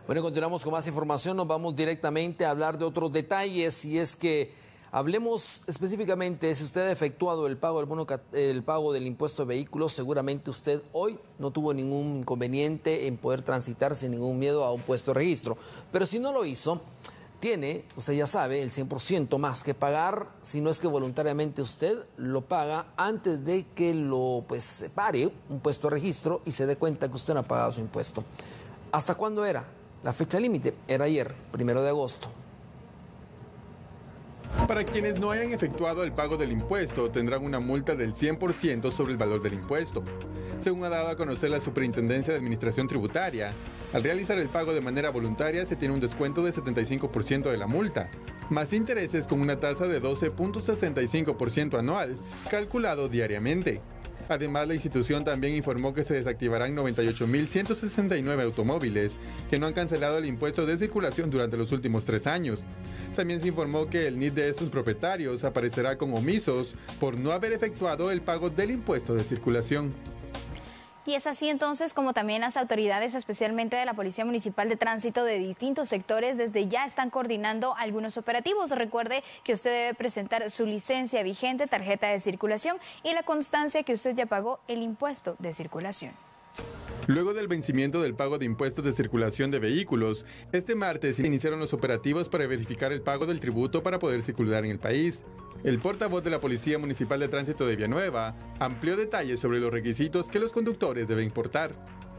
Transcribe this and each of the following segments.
Bueno, continuamos con más información, nos vamos directamente a hablar de otros detalles y es que hablemos específicamente si usted ha efectuado el pago el pago del impuesto de vehículos, seguramente usted hoy no tuvo ningún inconveniente en poder transitar sin ningún miedo a un puesto de registro, pero si no lo hizo, tiene, usted ya sabe, el 100% más que pagar, si no es que voluntariamente usted lo paga antes de que lo pare un puesto de registro y se dé cuenta que usted no ha pagado su impuesto. ¿Hasta cuándo era? La fecha límite era ayer, 1 de agosto. Para quienes no hayan efectuado el pago del impuesto, tendrán una multa del 100% sobre el valor del impuesto. Según ha dado a conocer la Superintendencia de Administración Tributaria, al realizar el pago de manera voluntaria se tiene un descuento de 75% de la multa, más intereses con una tasa de 12.65% anual, calculado diariamente. Además, la institución también informó que se desactivarán 98.169 automóviles que no han cancelado el impuesto de circulación durante los últimos 3 años. También se informó que el NID de estos propietarios aparecerá como omisos por no haber efectuado el pago del impuesto de circulación. Y es así entonces como también las autoridades, especialmente de la Policía Municipal de Tránsito de distintos sectores, desde ya están coordinando algunos operativos. Recuerde que usted debe presentar su licencia vigente, tarjeta de circulación y la constancia que usted ya pagó el impuesto de circulación. Luego del vencimiento del pago de impuestos de circulación de vehículos, este martes iniciaron los operativos para verificar el pago del tributo para poder circular en el país. El portavoz de la Policía Municipal de Tránsito de Villanueva amplió detalles sobre los requisitos que los conductores deben portar.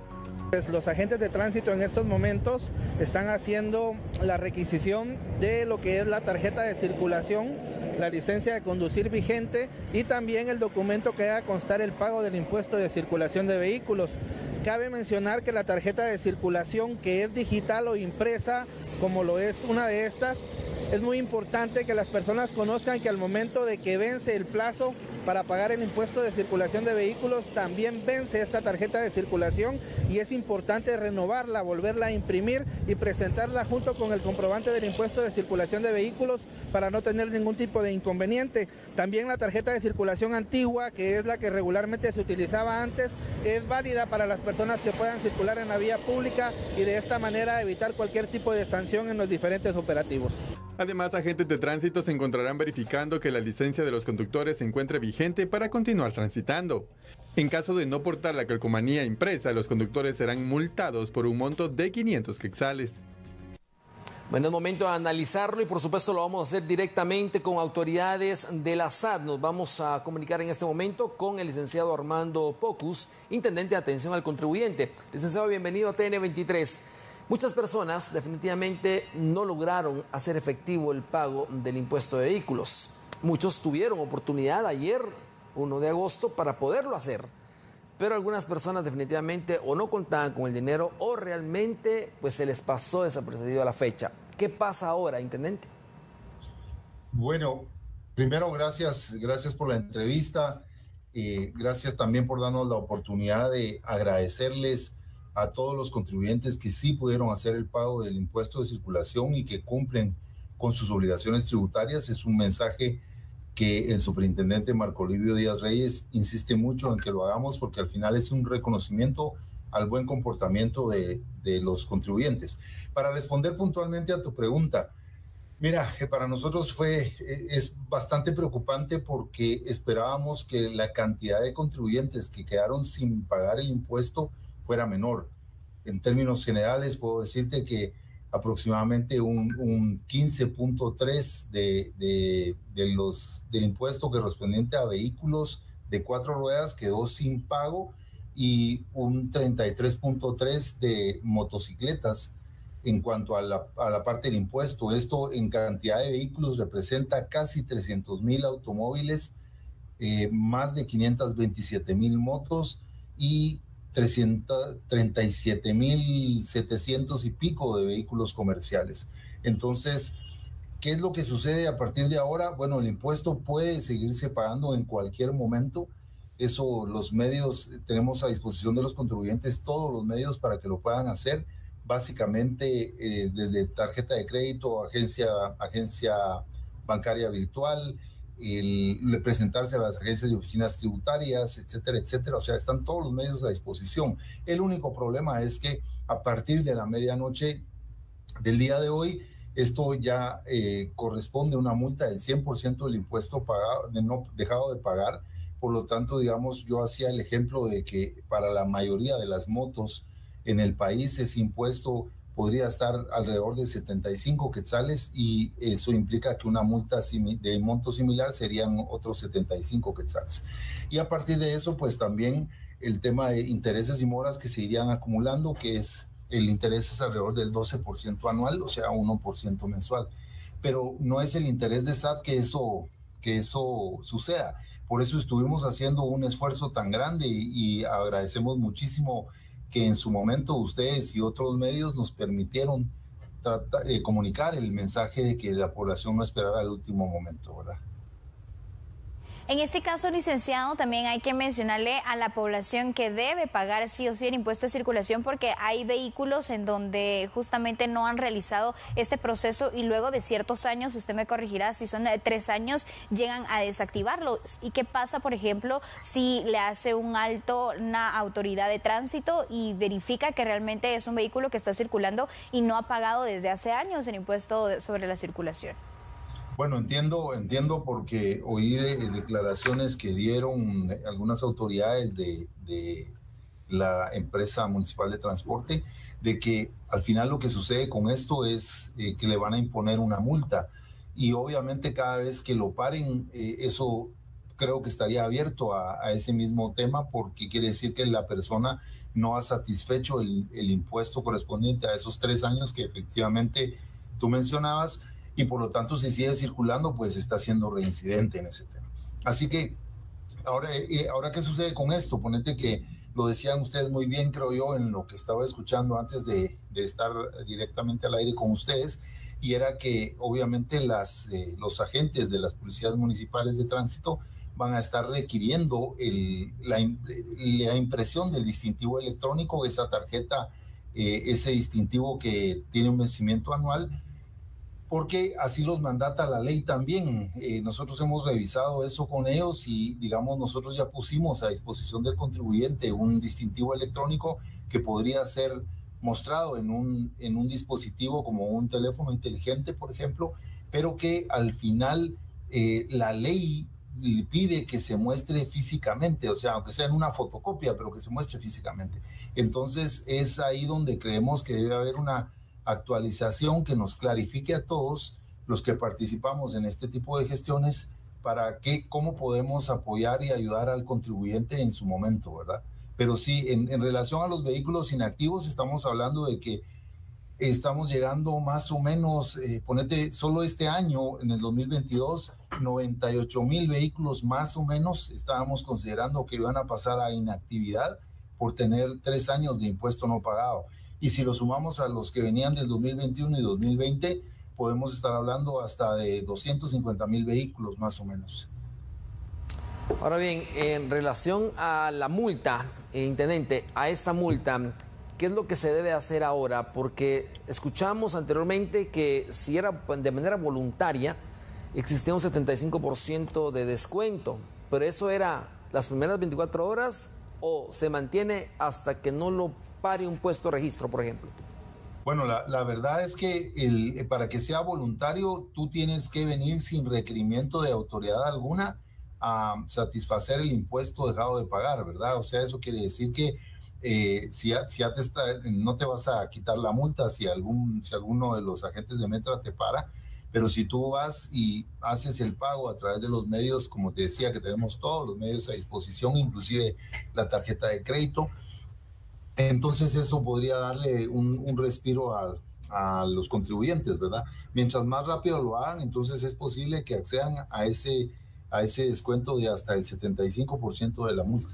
Los agentes de tránsito en estos momentos están haciendo la requisición de lo que es la tarjeta de circulación, la licencia de conducir vigente y también el documento que haga constar el pago del impuesto de circulación de vehículos. Cabe mencionar que la tarjeta de circulación, que es digital o impresa, como lo es una de estas, es muy importante que las personas conozcan que al momento de que vence el plazo para pagar el impuesto de circulación de vehículos, también vence esta tarjeta de circulación y es importante renovarla, volverla a imprimir y presentarla junto con el comprobante del impuesto de circulación de vehículos para no tener ningún tipo de inconveniente. También la tarjeta de circulación antigua, que es la que regularmente se utilizaba antes, es válida para las personas que puedan circular en la vía pública y de esta manera evitar cualquier tipo de sanción en los diferentes operativos. Además, agentes de tránsito se encontrarán verificando que la licencia de los conductores se encuentre vigente para continuar transitando. En caso de no portar la calcomanía impresa, los conductores serán multados por un monto de 500 quetzales. Bueno, es momento de analizarlo y por supuesto lo vamos a hacer directamente con autoridades de la SAT. Nos vamos a comunicar en este momento con el licenciado Armando Pocus, intendente de atención al contribuyente. Licenciado, bienvenido a TN23. Muchas personas definitivamente no lograron hacer efectivo el pago del impuesto de vehículos. Muchos tuvieron oportunidad ayer, 1 de agosto, para poderlo hacer. Pero algunas personas definitivamente o no contaban con el dinero o realmente se les pasó desapercibido a la fecha. ¿Qué pasa ahora, intendente? Bueno, primero gracias por la entrevista. Gracias también por darnos la oportunidad de agradecerles a todos los contribuyentes que sí pudieron hacer el pago del impuesto de circulación y que cumplen con sus obligaciones tributarias. Es un mensaje que el superintendente Marco Livio Díaz Reyes insiste mucho en que lo hagamos porque al final es un reconocimiento al buen comportamiento de los contribuyentes. Para responder puntualmente a tu pregunta, mira, para nosotros es bastante preocupante porque esperábamos que la cantidad de contribuyentes que quedaron sin pagar el impuesto fuera menor. En términos generales, puedo decirte que aproximadamente un 15.3 del impuesto correspondiente a vehículos de 4 ruedas quedó sin pago y un 33.3 de motocicletas en cuanto a la parte del impuesto. Esto en cantidad de vehículos representa casi 300,000 automóviles, más de 527,000 motos y 337,700 y pico de vehículos comerciales. Entonces, ¿qué es lo que sucede a partir de ahora? Bueno, el impuesto puede seguirse pagando en cualquier momento. Eso, los medios, tenemos a disposición de los contribuyentes todos los medios para que lo puedan hacer, básicamente desde tarjeta de crédito, agencia bancaria virtual, el presentarse a las agencias y oficinas tributarias, etcétera, etcétera. O sea, están todos los medios a disposición. El único problema es que a partir de la medianoche del día de hoy, esto ya corresponde a una multa del 100% del impuesto pagado, dejado de pagar. Por lo tanto, digamos, yo hacía el ejemplo de que para la mayoría de las motos en el país ese impuesto podría estar alrededor de 75 quetzales y eso implica que una multa de monto similar serían otros 75 quetzales. Y a partir de eso, pues también el tema de intereses y moras que se irían acumulando, que es el interés es alrededor del 12% anual, o sea, 1% mensual. Pero no es el interés de SAT que eso suceda. Por eso estuvimos haciendo un esfuerzo tan grande y agradecemos muchísimo que en su momento ustedes y otros medios nos permitieron comunicar el mensaje de que la población no esperara al último momento, ¿verdad? En este caso, licenciado, también hay que mencionarle a la población que debe pagar sí o sí el impuesto de circulación, porque hay vehículos en donde justamente no han realizado este proceso y luego de ciertos años, usted me corregirá, si son 3 años, llegan a desactivarlo. ¿Y qué pasa, por ejemplo, si le hace un alto una autoridad de tránsito y verifica que realmente es un vehículo que está circulando y no ha pagado desde hace años el impuesto sobre la circulación? Bueno, entiendo porque oí declaraciones que dieron algunas autoridades de la empresa municipal de transporte, de que al final lo que sucede con esto es que le van a imponer una multa y obviamente cada vez que lo paren, eso creo que estaría abierto a ese mismo tema, porque quiere decir que la persona no ha satisfecho el impuesto correspondiente a esos 3 años que efectivamente tú mencionabas. Y por lo tanto, si sigue circulando, pues está siendo reincidente en ese tema. Así que, ahora ¿qué sucede con esto? Ponete que lo decían ustedes muy bien, creo yo, en lo que estaba escuchando antes de estar directamente al aire con ustedes, y era que obviamente los agentes de las policías municipales de tránsito van a estar requiriendo la impresión del distintivo electrónico, esa tarjeta, ese distintivo que tiene un vencimiento anual, porque así los mandata la ley también. Nosotros hemos revisado eso con ellos y, digamos, nosotros ya pusimos a disposición del contribuyente un distintivo electrónico que podría ser mostrado en un dispositivo como un teléfono inteligente, por ejemplo, pero que al final la ley le pide que se muestre físicamente, o sea, aunque sea en una fotocopia, pero que se muestre físicamente. Entonces es ahí donde creemos que debe haber una actualización que nos clarifique a todos los que participamos en este tipo de gestiones para cómo podemos apoyar y ayudar al contribuyente en su momento, ¿verdad? Pero sí, en relación a los vehículos inactivos, estamos hablando de que estamos llegando más o menos, ponete, solo este año, en el 2022, 98,000 vehículos más o menos estábamos considerando que iban a pasar a inactividad por tener 3 años de impuesto no pagado. Y si lo sumamos a los que venían del 2021 y 2020, podemos estar hablando hasta de 250,000 vehículos más o menos. Ahora bien, en relación a la multa, intendente, a esta multa, ¿qué es lo que se debe hacer ahora? Porque escuchamos anteriormente que si era de manera voluntaria, existía un 75% de descuento, pero eso era las primeras 24 horas o se mantiene hasta que no lo pare un puesto de registro, por ejemplo. Bueno, la verdad es que para que sea voluntario, tú tienes que venir sin requerimiento de autoridad alguna a satisfacer el impuesto dejado de pagar, ¿verdad? O sea, eso quiere decir que no te vas a quitar la multa si alguno de los agentes de Metra te para, pero si tú vas y haces el pago a través de los medios, como te decía, que tenemos todos los medios a disposición, inclusive la tarjeta de crédito, entonces eso podría darle un respiro a los contribuyentes, ¿verdad? Mientras más rápido lo hagan, entonces es posible que accedan a ese descuento de hasta el 75% de la multa.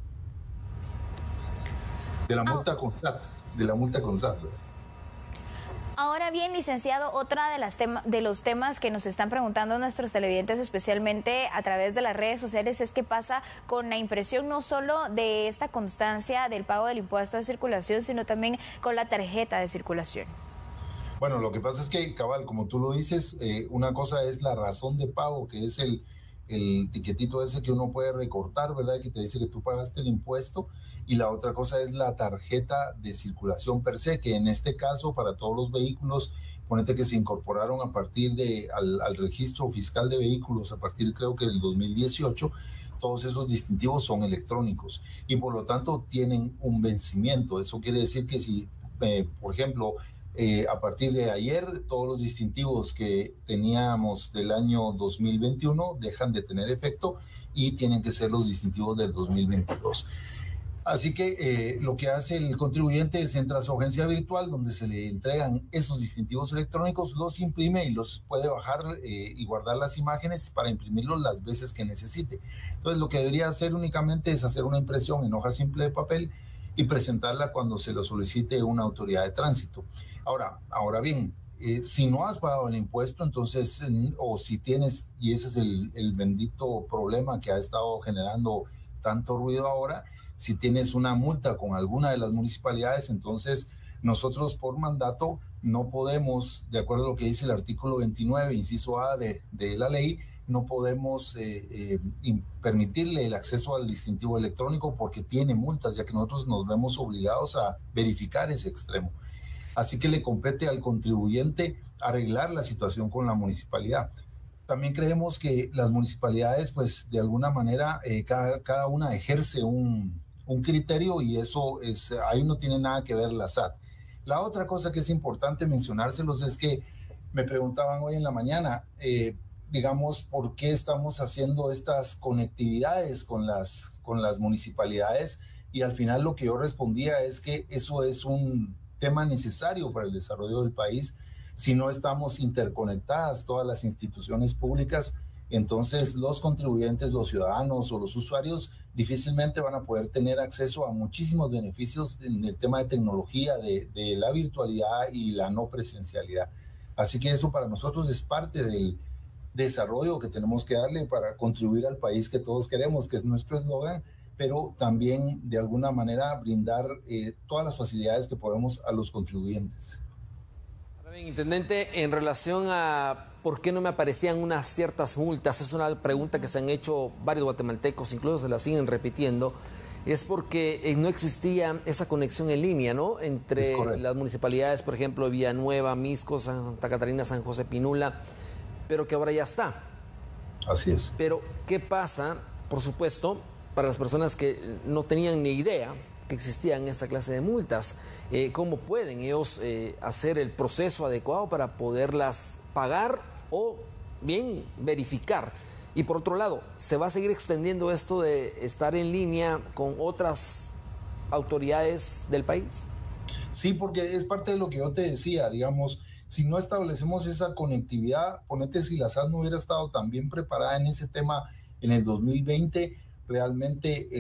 De la multa con SAT, ¿verdad? Ahora bien, licenciado, otra de los temas que nos están preguntando nuestros televidentes, especialmente a través de las redes sociales, es qué pasa con la impresión no solo de esta constancia del pago del impuesto de circulación, sino también con la tarjeta de circulación. Bueno, lo que pasa es que, cabal, como tú lo dices, una cosa es la razón de pago, que es el tiquetito ese que uno puede recortar, ¿verdad? Que te dice que tú pagaste el impuesto. Y la otra cosa es la tarjeta de circulación per se, que en este caso para todos los vehículos, ponete que se incorporaron a partir al registro fiscal de vehículos a partir creo que del 2018, todos esos distintivos son electrónicos y por lo tanto tienen un vencimiento. Eso quiere decir que si, por ejemplo, a partir de ayer, todos los distintivos que teníamos del año 2021 dejan de tener efecto y tienen que ser los distintivos del 2022. Así que lo que hace el contribuyente es entra a su agencia virtual donde se le entregan esos distintivos electrónicos, los imprime y los puede bajar y guardar las imágenes para imprimirlos las veces que necesite. Entonces lo que debería hacer únicamente es hacer una impresión en hoja simple de papel y presentarla cuando se lo solicite una autoridad de tránsito. Ahora bien, si no has pagado el impuesto, entonces, o si tienes, y ese es el bendito problema que ha estado generando tanto ruido ahora, si tienes una multa con alguna de las municipalidades, entonces nosotros por mandato no podemos, de acuerdo a lo que dice el artículo 29, inciso A de la ley, no podemos permitirle el acceso al distintivo electrónico porque tiene multas, ya que nosotros nos vemos obligados a verificar ese extremo. Así que le compete al contribuyente arreglar la situación con la municipalidad. También creemos que las municipalidades, pues de alguna manera, cada una ejerce un criterio y eso es, ahí no tiene nada que ver la SAT. La otra cosa que es importante mencionárselos es que me preguntaban hoy en la mañana, digamos, ¿por qué estamos haciendo estas conectividades con las municipalidades? Y al final lo que yo respondía es que eso es un tema necesario para el desarrollo del país. Si no estamos interconectadas todas las instituciones públicas, entonces los contribuyentes, los ciudadanos o los usuarios difícilmente van a poder tener acceso a muchísimos beneficios en el tema de tecnología, de la virtualidad y la no presencialidad. Así que eso para nosotros es parte del desarrollo que tenemos que darle para contribuir al país que todos queremos, que es nuestro eslogan, pero también de alguna manera brindar todas las facilidades que podemos a los contribuyentes. Bien, intendente, en relación a por qué no me aparecían unas ciertas multas, es una pregunta que se han hecho varios guatemaltecos, incluso se la siguen repitiendo, es porque no existía esa conexión en línea, ¿no? Entre las municipalidades, por ejemplo, Villanueva, Misco, Santa Catarina, San José Pinula, pero que ahora ya está. Así es. Pero, ¿qué pasa, por supuesto, para las personas que no tenían ni idea que existían esta clase de multas? ¿Cómo pueden ellos hacer el proceso adecuado para poderlas pagar o bien verificar? Y por otro lado, ¿se va a seguir extendiendo esto de estar en línea con otras autoridades del país? Sí, porque es parte de lo que yo te decía, digamos, si no establecemos esa conectividad, ponete si la SAT no hubiera estado tan bien preparada en ese tema en el 2020, realmente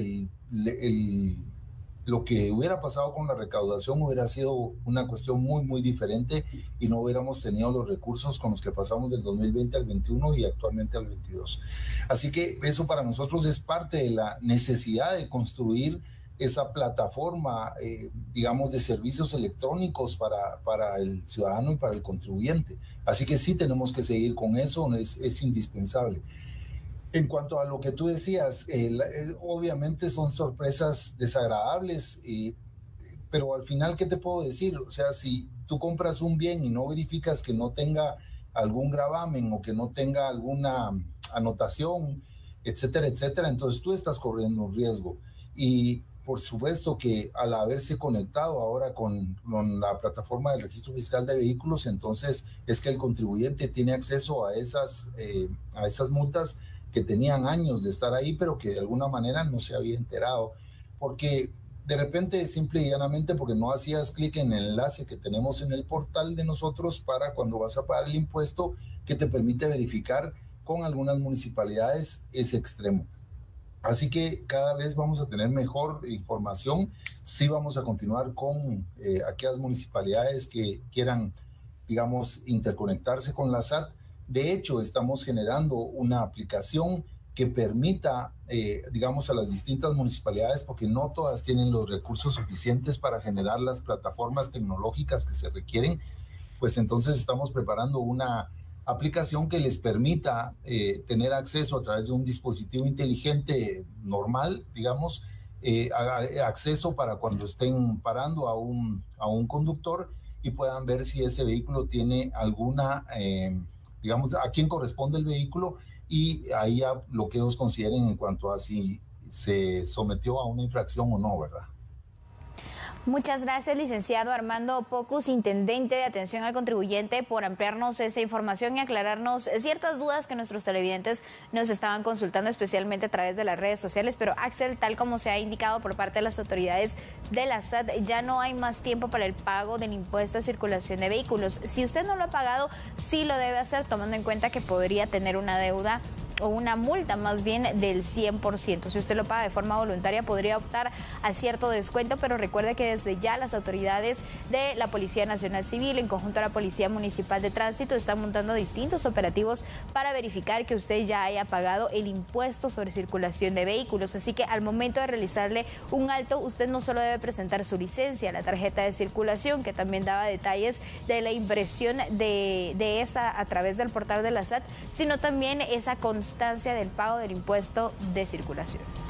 lo que hubiera pasado con la recaudación hubiera sido una cuestión muy, muy diferente y no hubiéramos tenido los recursos con los que pasamos del 2020 al 21 y actualmente al 22. Así que eso para nosotros es parte de la necesidad de construir esa plataforma, digamos, de servicios electrónicos para el ciudadano y para el contribuyente. Así que sí tenemos que seguir con eso, es indispensable. En cuanto a lo que tú decías, obviamente son sorpresas desagradables, pero al final, ¿qué te puedo decir? O sea, si tú compras un bien y no verificas que no tenga algún gravamen o que no tenga alguna anotación, etcétera, etcétera, entonces tú estás corriendo un riesgo. Y por supuesto que al haberse conectado ahora con la plataforma del registro fiscal de vehículos, entonces es que el contribuyente tiene acceso a esas multas que tenían años de estar ahí, pero que de alguna manera no se había enterado, porque de repente, simple y llanamente, porque no hacías clic en el enlace que tenemos en el portal de nosotros para cuando vas a pagar el impuesto, que te permite verificar con algunas municipalidades ese extremo. Así que cada vez vamos a tener mejor información. Sí vamos a continuar con aquellas municipalidades que quieran, digamos, interconectarse con la SAT. De hecho, estamos generando una aplicación que permita, digamos, a las distintas municipalidades, porque no todas tienen los recursos suficientes para generar las plataformas tecnológicas que se requieren, pues entonces estamos preparando una aplicación que les permita tener acceso a través de un dispositivo inteligente normal, digamos, acceso para cuando estén parando a un conductor y puedan ver si ese vehículo tiene alguna, digamos, a quién corresponde el vehículo, y ahí lo que ellos consideren en cuanto a si se sometió a una infracción o no, ¿verdad? Muchas gracias, licenciado Armando Pocus, intendente de atención al contribuyente, por ampliarnos esta información y aclararnos ciertas dudas que nuestros televidentes nos estaban consultando, especialmente a través de las redes sociales. Pero Axel, tal como se ha indicado por parte de las autoridades de la SAT, ya no hay más tiempo para el pago del impuesto de circulación de vehículos. Si usted no lo ha pagado, sí lo debe hacer, tomando en cuenta que podría tener una deuda o una multa más bien del 100%. Si usted lo paga de forma voluntaria, podría optar a cierto descuento, pero recuerde que desde ya las autoridades de la Policía Nacional Civil, en conjunto a la Policía Municipal de Tránsito, están montando distintos operativos para verificar que usted ya haya pagado el impuesto sobre circulación de vehículos. Así que al momento de realizarle un alto, usted no solo debe presentar su licencia, la tarjeta de circulación, que también daba detalles de la impresión de esta a través del portal de la SAT, sino también esa constancia del pago del impuesto de circulación.